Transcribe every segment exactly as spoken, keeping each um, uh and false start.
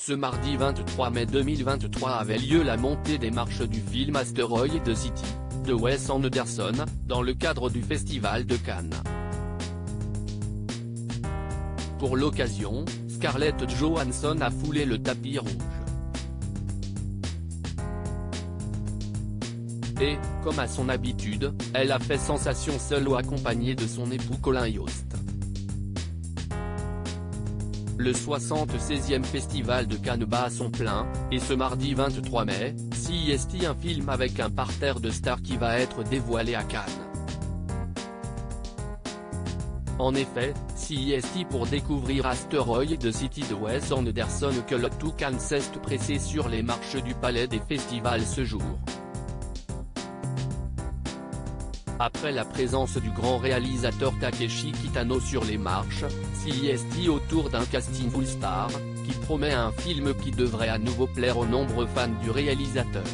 Ce mardi vingt-trois mai deux mille vingt-trois avait lieu la montée des marches du film Asteroid City, de Wes Anderson, dans le cadre du Festival de Cannes. Pour l'occasion, Scarlett Johansson a foulé le tapis rouge. Et, comme à son habitude, elle a fait sensation seule ou accompagnée de son époux Colin Jost. Le soixante-seizième Festival de Cannes bat son plein, et ce mardi vingt-trois mai, C E S T un film avec un parterre de stars qui va être dévoilé à Cannes. En effet, C E S T pour découvrir Asteroid City de Wes Anderson que le tout Cannes s'est pressé sur les marches du Palais des Festivals ce jour. Après la présence du grand réalisateur Takeshi Kitano sur les marches, C E S T autour d'un casting full star, qui promet un film qui devrait à nouveau plaire aux nombreux fans du réalisateur.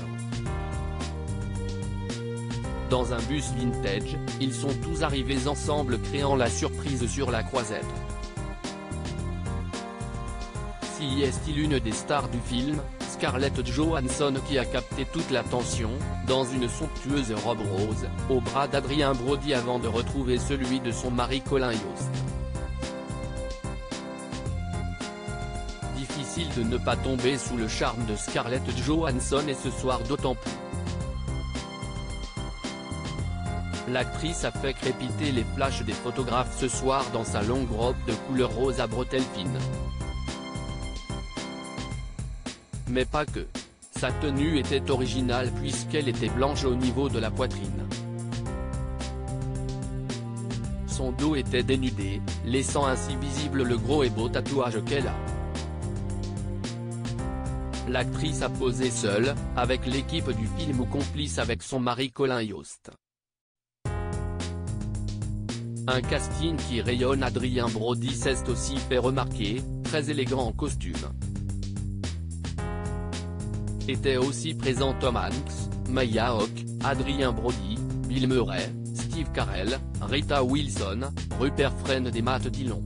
Dans un bus vintage, ils sont tous arrivés ensemble créant la surprise sur la croisette. C E S T l'une des stars du film, Scarlett Johansson qui a capté toute l'attention, dans une somptueuse robe rose, au bras d'Adrien Brody avant de retrouver celui de son mari Colin Jost. Difficile de ne pas tomber sous le charme de Scarlett Johansson et ce soir d'autant plus. L'actrice a fait crépiter les flashs des photographes ce soir dans sa longue robe de couleur rose à bretelles fines. Mais pas que. Sa tenue était originale puisqu'elle était blanche au niveau de la poitrine. Son dos était dénudé, laissant ainsi visible le gros et beau tatouage qu'elle a. L'actrice a posé seule, avec l'équipe du film ou complice avec son mari Colin Jost. Un casting qui rayonne. Adrien Brody s'est aussi fait remarquer, très élégant en costume. Étaient aussi présents Tom Hanks, Maya Hawke, Adrien Brody, Bill Murray, Steve Carell, Rita Wilson, Rupert Friend et Matt Dillon.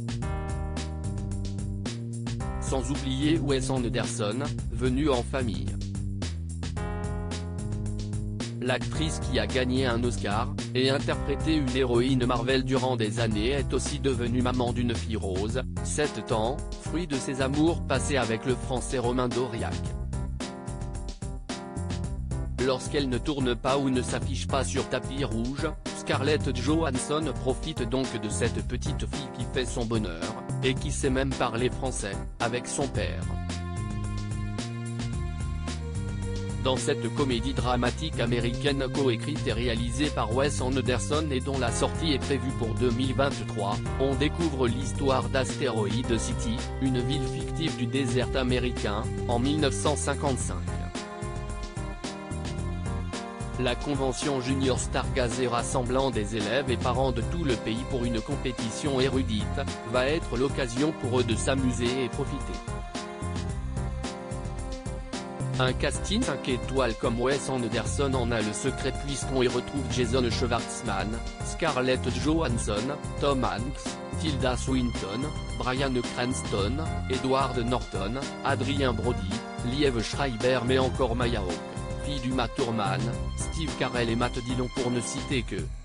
Sans oublier Wes Anderson, venu en famille. L'actrice qui a gagné un Oscar, et interprété une héroïne Marvel durant des années est aussi devenue maman d'une fille rose, sept ans, fruit de ses amours passés avec le français Romain Dauriac. Lorsqu'elle ne tourne pas ou ne s'affiche pas sur tapis rouge, Scarlett Johansson profite donc de cette petite fille qui fait son bonheur, et qui sait même parler français, avec son père. Dans cette comédie dramatique américaine coécrite et réalisée par Wes Anderson et dont la sortie est prévue pour deux mille vingt-trois, on découvre l'histoire d'Asteroid City, une ville fictive du désert américain, en mille neuf cent cinquante-cinq. La convention Junior Stargazer rassemblant des élèves et parents de tout le pays pour une compétition érudite, va être l'occasion pour eux de s'amuser et profiter. Un casting cinq étoiles comme Wes Anderson en a le secret puisqu'on y retrouve Jason Schwartzman, Scarlett Johansson, Tom Hanks, Tilda Swinton, Bryan Cranston, Edward Norton, Adrien Brody, Liev Schreiber mais encore Maya Hawke, fille d'Uma Thurman, Steve Carell et Matt Dillon pour ne citer que.